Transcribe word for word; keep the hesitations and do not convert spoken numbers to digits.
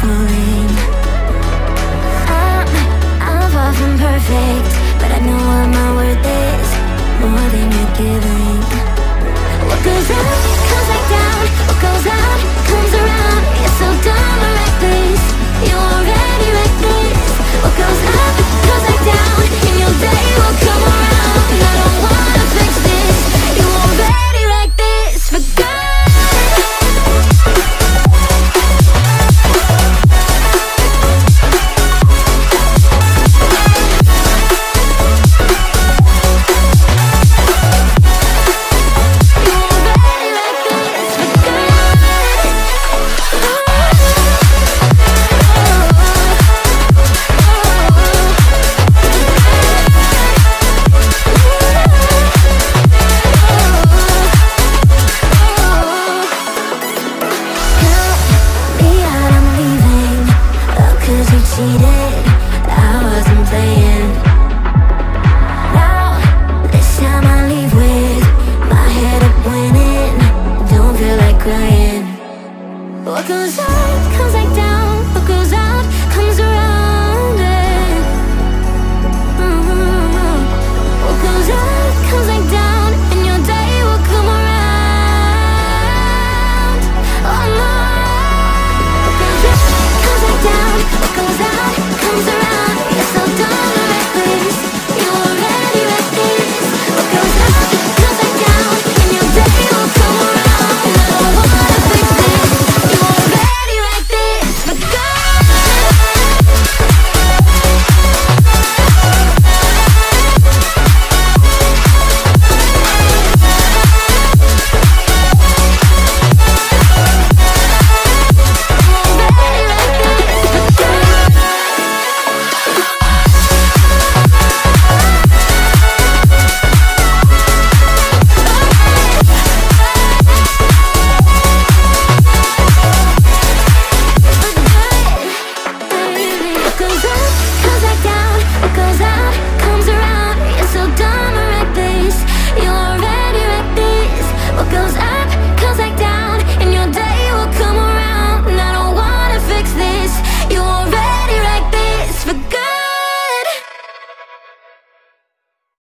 suffering. I'm, I'm far from perfect, but I know what my worth is, more than you're giving. What goes up, comes back down. What goes out, comes around. You're so dumb or reckless, you already reckless. What goes up, comes back down, and your day will come around. I don't wanna fix this, you already like this. Forgot. Cheated.